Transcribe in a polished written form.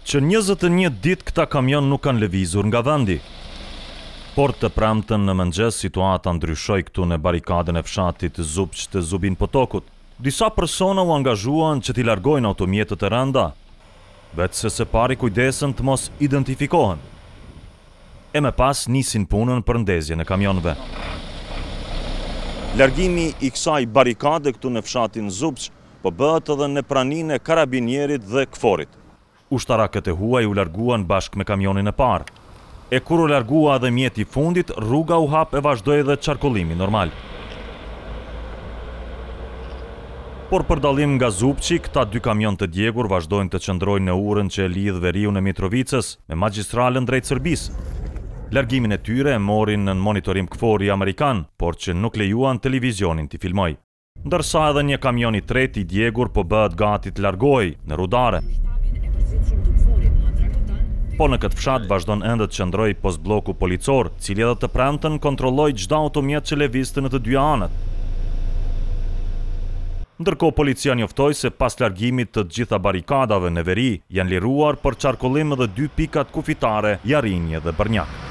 që 21 ditë këta kamion nuk kanë lëvizur nga vendi. Por të premten në mëngjes situata ndryshoi këtu në barikadën e fshatit Zupç të Zubin Potokut. Disa persona u angazhuan që t'i largojnë automjetët e rënda, vetëse se pari kujdesen të mos identifikohen. E me pas nisin punën për ndezjen e kamionëve. Largimi i kësaj barikade këtu në fshatin Zupç po bëhet edhe në praninë e karabinjerit dhe KFOR-it. Ushtarakët e huaj u larguan bashkë me kamionin e parë. E kur u largua edhe mjeti i fundit, rruga u hap e vazhdoi edhe qarkullimi normal. Por për dallim nga Zupçi, këta dy kamion të djegur vazhdojnë të qëndrojnë në urën që e lidh veriun e Mitrovicës me magjistralën drejt Serbisë. Largimin e tyre e morin në monitorim KFOR-i amerikan, por që nuk lejuan televizionin t'i filmoj. Ndërsa edhe një kamion i tretë i djegur po bëhet gati të largohej në rudare. Po në këtë fshat vazhdon ende të qëndroj postbloku policor, cili edhe të premten kontrolloi çdo automjet që lëvizte në të dy anët. Ndërkohë policia njoftoi se pas largimit të gjitha barikadave në veri janë liruar për qarkullim edhe 2 pikat kufitare, Jarinje dhe Bërnjak.